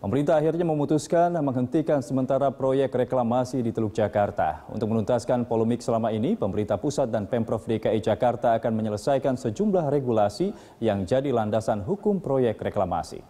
Pemerintah akhirnya memutuskan menghentikan sementara proyek reklamasi di Teluk Jakarta. Untuk menuntaskan polemik selama ini, pemerintah pusat dan Pemprov DKI Jakarta akan menyelesaikan sejumlah regulasi yang jadi landasan hukum proyek reklamasi.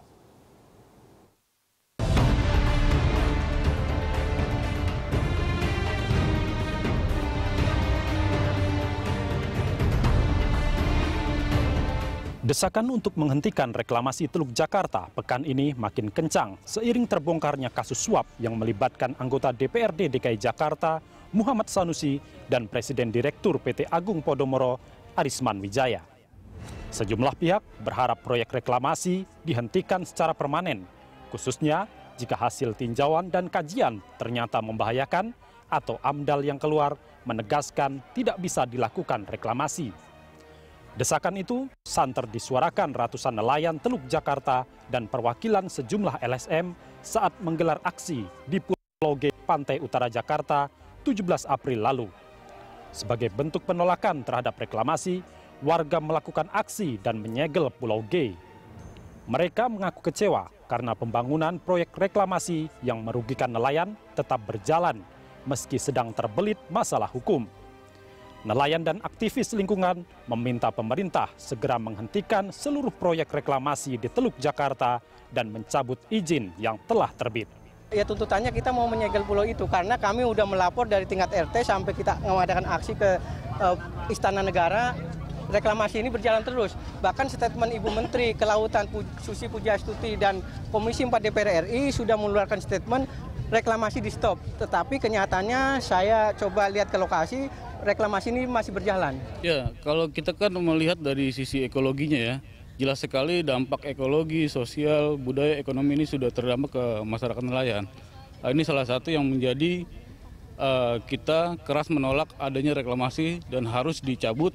Desakan untuk menghentikan reklamasi Teluk Jakarta pekan ini makin kencang seiring terbongkarnya kasus suap yang melibatkan anggota DPRD DKI Jakarta Muhammad Sanusi dan Presiden Direktur PT Agung Podomoro Arisman Wijaya. Sejumlah pihak berharap proyek reklamasi dihentikan secara permanen, khususnya jika hasil tinjauan dan kajian ternyata membahayakan atau AMDAL yang keluar menegaskan tidak bisa dilakukan reklamasi. Desakan itu santer disuarakan ratusan nelayan Teluk Jakarta dan perwakilan sejumlah LSM saat menggelar aksi di Pulau G, Pantai Utara Jakarta, 17 April lalu. Sebagai bentuk penolakan terhadap reklamasi, warga melakukan aksi dan menyegel Pulau G. Mereka mengaku kecewa karena pembangunan proyek reklamasi yang merugikan nelayan tetap berjalan meski sedang terbelit masalah hukum. Nelayan dan aktivis lingkungan meminta pemerintah segera menghentikan seluruh proyek reklamasi di Teluk Jakarta dan mencabut izin yang telah terbit. Ya tuntutannya kita mau menyegel pulau itu karena kami udah melapor dari tingkat RT sampai kita mengadakan aksi ke Istana Negara. Reklamasi ini berjalan terus. Bahkan statement Ibu Menteri Kelautan Susi Pujiastuti dan Komisi 4 DPR RI sudah mengeluarkan statement reklamasi di stop. Tetapi kenyataannya saya coba lihat ke lokasi, reklamasi ini masih berjalan. Ya, kalau kita kan melihat dari sisi ekologinya ya, jelas sekali dampak ekologi, sosial, budaya, ekonomi ini sudah terdampak ke masyarakat nelayan. Ini salah satu yang menjadi kita keras menolak adanya reklamasi dan harus dicabut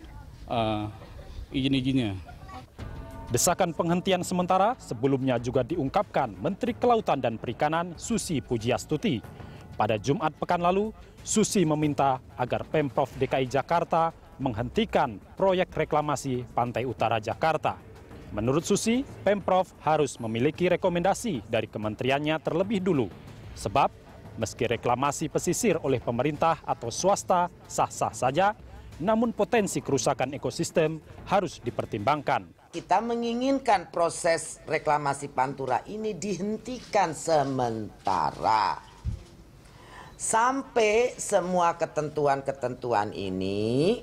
izin-izinnya. Desakan penghentian sementara sebelumnya juga diungkapkan Menteri Kelautan dan Perikanan Susi Pujiastuti. Pada Jumat pekan lalu, Susi meminta agar Pemprov DKI Jakarta menghentikan proyek reklamasi Pantai Utara Jakarta. Menurut Susi, Pemprov harus memiliki rekomendasi dari kementeriannya terlebih dulu. Sebab, meski reklamasi pesisir oleh pemerintah atau swasta sah-sah saja, namun potensi kerusakan ekosistem harus dipertimbangkan. Kita menginginkan proses reklamasi Pantura ini dihentikan sementara. Sampai semua ketentuan-ketentuan ini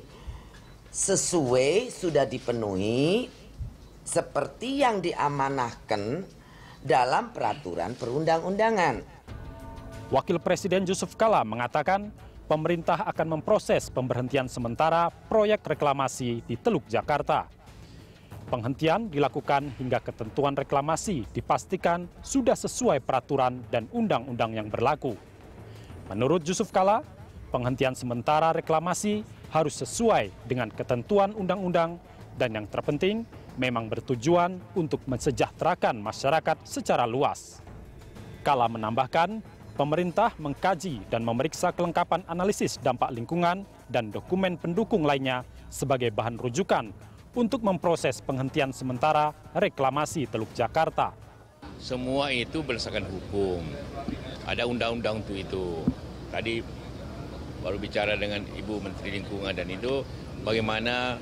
sesuai sudah dipenuhi seperti yang diamanahkan dalam peraturan perundang-undangan. Wakil Presiden Yusuf Kala mengatakan pemerintah akan memproses pemberhentian sementara proyek reklamasi di Teluk Jakarta. Penghentian dilakukan hingga ketentuan reklamasi dipastikan sudah sesuai peraturan dan undang-undang yang berlaku. Menurut Yusuf Kala, penghentian sementara reklamasi harus sesuai dengan ketentuan undang-undang dan yang terpenting memang bertujuan untuk mensejahterakan masyarakat secara luas. Kala menambahkan, pemerintah mengkaji dan memeriksa kelengkapan analisis dampak lingkungan dan dokumen pendukung lainnya sebagai bahan rujukan untuk memproses penghentian sementara reklamasi Teluk Jakarta. Semua itu berdasarkan hukum. Ada undang-undang untuk itu. Tadi baru bicara dengan Ibu Menteri Lingkungan dan itu bagaimana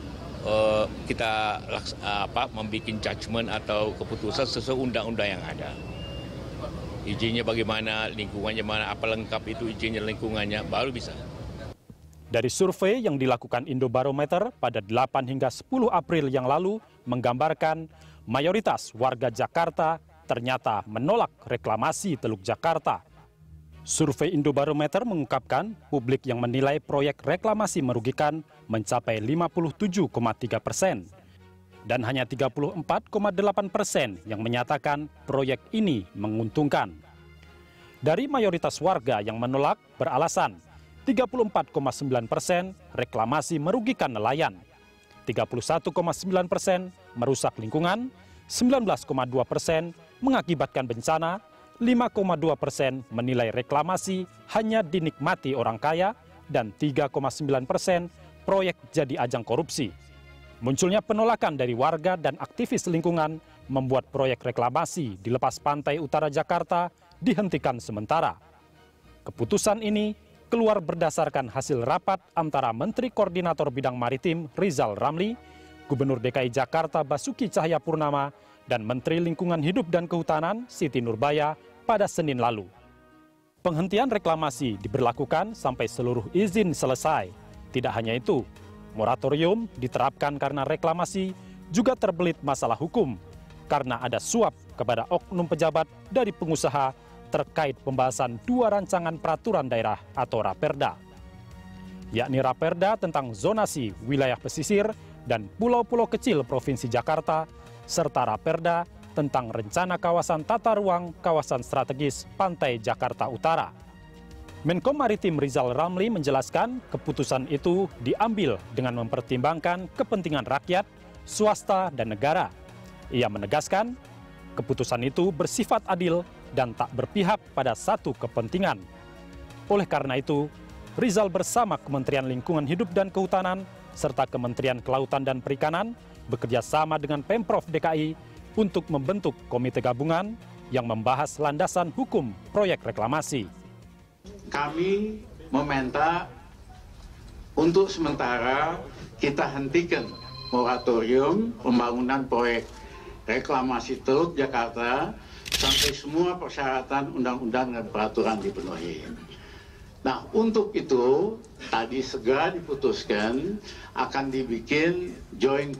kita membuat judgement atau keputusan sesuai undang-undang yang ada. Izinnya bagaimana, lingkungannya mana, apa lengkap itu izinnya, lingkungannya, baru bisa. Dari survei yang dilakukan Indobarometer pada 8 hingga 10 April yang lalu menggambarkan mayoritas warga Jakarta ternyata menolak reklamasi Teluk Jakarta. Survei Indobarometer mengungkapkan publik yang menilai proyek reklamasi merugikan mencapai 57,3%. Dan hanya 34,8% yang menyatakan proyek ini menguntungkan. Dari mayoritas warga yang menolak beralasan 34,9% reklamasi merugikan nelayan, 31,9% merusak lingkungan, 19,2% mengakibatkan bencana, 5,2% menilai reklamasi hanya dinikmati orang kaya, dan 3,9% proyek jadi ajang korupsi. Munculnya penolakan dari warga dan aktivis lingkungan membuat proyek reklamasi di lepas pantai utara Jakarta dihentikan sementara. Keputusan ini keluar berdasarkan hasil rapat antara Menteri Koordinator Bidang Maritim Rizal Ramli, Gubernur DKI Jakarta Basuki Cahayapurnama, dan Menteri Lingkungan Hidup dan Kehutanan Siti Nurbaya pada Senin lalu. Penghentian reklamasi diberlakukan sampai seluruh izin selesai. Tidak hanya itu, moratorium diterapkan karena reklamasi juga terbelit masalah hukum karena ada suap kepada oknum pejabat dari pengusaha terkait pembahasan 2 rancangan peraturan daerah atau Raperda, yakni Raperda tentang zonasi wilayah pesisir dan pulau-pulau kecil Provinsi Jakarta, serta Raperda tentang rencana kawasan tata ruang kawasan strategis Pantai Jakarta Utara. Menko Maritim Rizal Ramli menjelaskan keputusan itu diambil dengan mempertimbangkan kepentingan rakyat, swasta, dan negara. Ia menegaskan keputusan itu bersifat adil dan tak berpihak pada satu kepentingan. Oleh karena itu, Rizal bersama Kementerian Lingkungan Hidup dan Kehutanan serta Kementerian Kelautan dan Perikanan bekerja sama dengan Pemprov DKI untuk membentuk komite gabungan yang membahas landasan hukum proyek reklamasi. Kami meminta untuk sementara kita hentikan moratorium pembangunan proyek reklamasi Teluk Jakarta sampai semua persyaratan undang-undang dan peraturan dipenuhi. Nah, untuk itu tadi segera diputuskan akan dibikin joint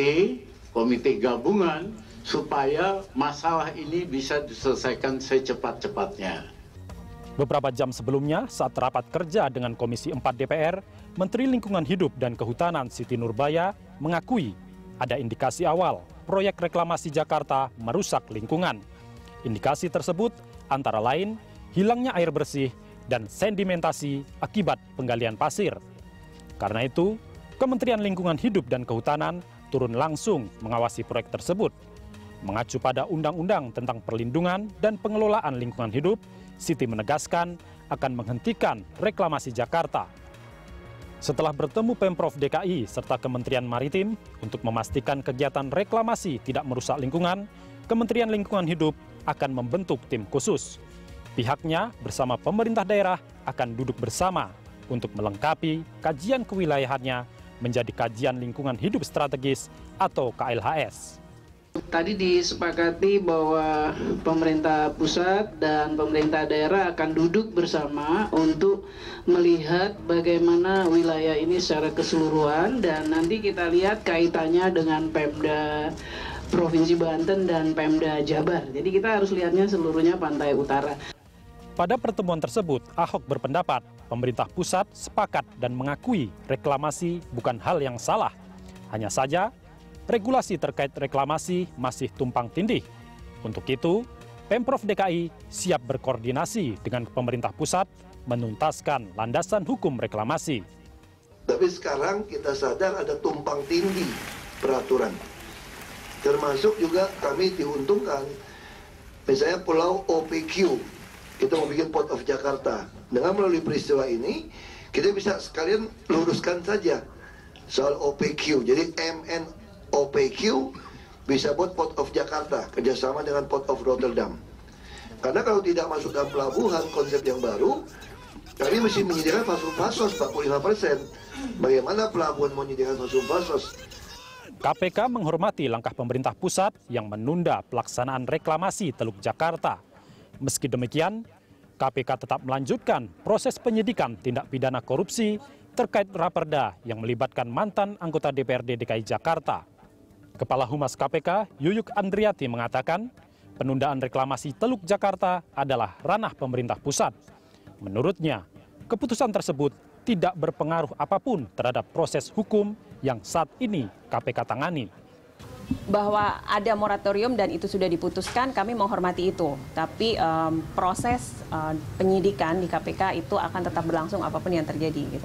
komite gabungan supaya masalah ini bisa diselesaikan secepat-cepatnya. Beberapa jam sebelumnya, saat rapat kerja dengan Komisi 4 DPR, Menteri Lingkungan Hidup dan Kehutanan Siti Nurbaya mengakui ada indikasi awal proyek reklamasi Jakarta merusak lingkungan. Indikasi tersebut antara lain hilangnya air bersih dan sedimentasi akibat penggalian pasir. Karena itu, Kementerian Lingkungan Hidup dan Kehutanan turun langsung mengawasi proyek tersebut. Mengacu pada Undang-Undang tentang Perlindungan dan Pengelolaan Lingkungan Hidup, Siti menegaskan akan menghentikan reklamasi Jakarta. Setelah bertemu Pemprov DKI serta Kementerian Maritim untuk memastikan kegiatan reklamasi tidak merusak lingkungan, Kementerian Lingkungan Hidup akan membentuk tim khusus. Pihaknya bersama pemerintah daerah akan duduk bersama untuk melengkapi kajian kewilayahannya menjadi kajian lingkungan hidup strategis atau KLHS. Tadi disepakati bahwa pemerintah pusat dan pemerintah daerah akan duduk bersama untuk melihat bagaimana wilayah ini secara keseluruhan, dan nanti kita lihat kaitannya dengan Pemda Provinsi Banten dan Pemda Jabar. Jadi kita harus lihatnya seluruhnya pantai utara. Pada pertemuan tersebut, Ahok berpendapat pemerintah pusat sepakat dan mengakui reklamasi bukan hal yang salah. Hanya saja, regulasi terkait reklamasi masih tumpang tindih. Untuk itu, Pemprov DKI siap berkoordinasi dengan pemerintah pusat menuntaskan landasan hukum reklamasi. Tapi sekarang kita sadar ada tumpang tindih peraturan. Termasuk juga kami diuntungkan, misalnya Pulau OPQ, kita mau bikin Port of Jakarta. Dengan melalui peristiwa ini, kita bisa sekalian luruskan saja soal OPQ. Jadi MNOPQ bisa buat Port of Jakarta, kerjasama dengan Port of Rotterdam. Karena kalau tidak masuk dalam pelabuhan, konsep yang baru, kami mesti menyediakan fasos 45%. Bagaimana pelabuhan mau menyediakan fasos? KPK menghormati langkah pemerintah pusat yang menunda pelaksanaan reklamasi Teluk Jakarta. Meski demikian, KPK tetap melanjutkan proses penyidikan tindak pidana korupsi terkait Raperda yang melibatkan mantan anggota DPRD DKI Jakarta. Kepala Humas KPK, Yuyuk Andriati mengatakan, penundaan reklamasi Teluk Jakarta adalah ranah pemerintah pusat. Menurutnya, keputusan tersebut tidak berpengaruh apapun terhadap proses hukum yang saat ini KPK tangani. Bahwa ada moratorium dan itu sudah diputuskan, kami menghormati itu. Tapi proses penyidikan di KPK itu akan tetap berlangsung apapun yang terjadi. Gitu.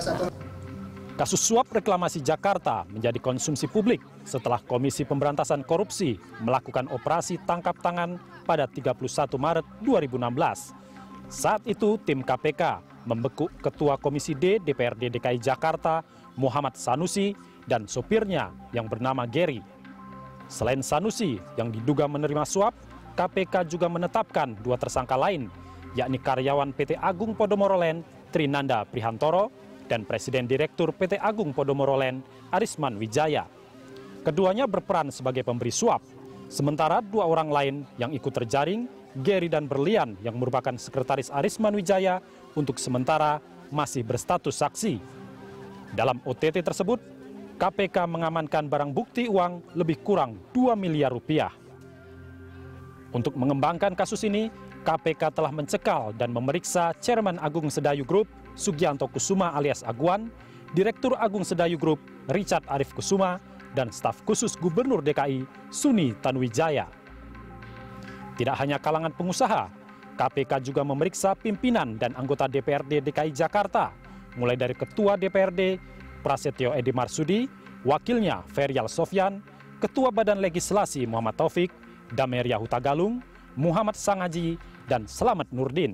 Kasus suap reklamasi Jakarta menjadi konsumsi publik setelah Komisi Pemberantasan Korupsi melakukan operasi tangkap tangan pada 31 Maret 2016. Saat itu tim KPK membekuk Ketua Komisi D DPRD DKI Jakarta Muhammad Sanusi dan sopirnya yang bernama Gary. Selain Sanusi yang diduga menerima suap, KPK juga menetapkan 2 tersangka lain, yakni karyawan PT Agung Podomoro Land Trinanda Prihantoro dan Presiden Direktur PT Agung Podomoro Land Arisman Wijaya. Keduanya berperan sebagai pemberi suap, sementara 2 orang lain yang ikut terjaring, Gary dan Berlian yang merupakan sekretaris Arisman Wijaya, untuk sementara masih berstatus saksi. Dalam OTT tersebut, KPK mengamankan barang bukti uang lebih kurang 2 miliar rupiah. Untuk mengembangkan kasus ini, KPK telah mencekal dan memeriksa Chairman Agung Sedayu Group, Sugianto Kusuma alias Aguan, Direktur Agung Sedayu Group, Richard Arif Kusuma, dan staf khusus Gubernur DKI, Suni Tanuwijaya. Tidak hanya kalangan pengusaha, KPK juga memeriksa pimpinan dan anggota DPRD DKI Jakarta, mulai dari Ketua DPRD, Prasetyo Edi Marsudi, wakilnya Ferial Sofyan, Ketua Badan Legislasi Muhammad Taufik, Dameria Hutagalung, Muhammad Sangaji, dan Slamet Nurdin.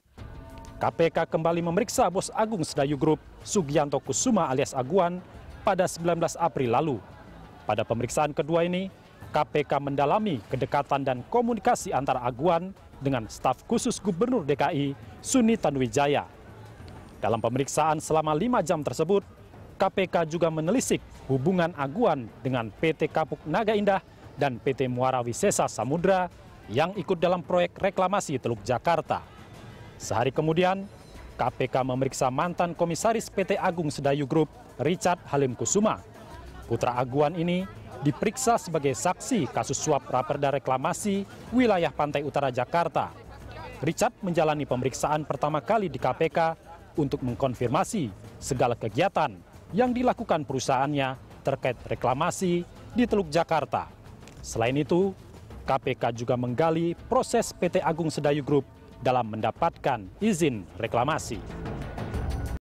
KPK kembali memeriksa bos Agung Sedayu Group, Sugianto Kusuma alias Aguan, pada 19 April lalu. Pada pemeriksaan kedua ini, KPK mendalami kedekatan dan komunikasi antara Aguan dengan staf khusus Gubernur DKI, Suni Tanuwijaya. Dalam pemeriksaan selama 5 jam tersebut, KPK juga menelisik hubungan Aguan dengan PT Kapuk Naga Indah dan PT Muara Wisesa Samudra yang ikut dalam proyek reklamasi Teluk Jakarta. Sehari kemudian, KPK memeriksa mantan komisaris PT Agung Sedayu Group, Richard Halim Kusuma. Putra Aguan ini diperiksa sebagai saksi kasus suap raperda reklamasi wilayah Pantai Utara Jakarta. Richard menjalani pemeriksaan pertama kali di KPK untuk mengkonfirmasi segala kegiatan yang dilakukan perusahaannya terkait reklamasi di Teluk Jakarta. Selain itu, KPK juga menggali proses PT Agung Sedayu Group dalam mendapatkan izin reklamasi.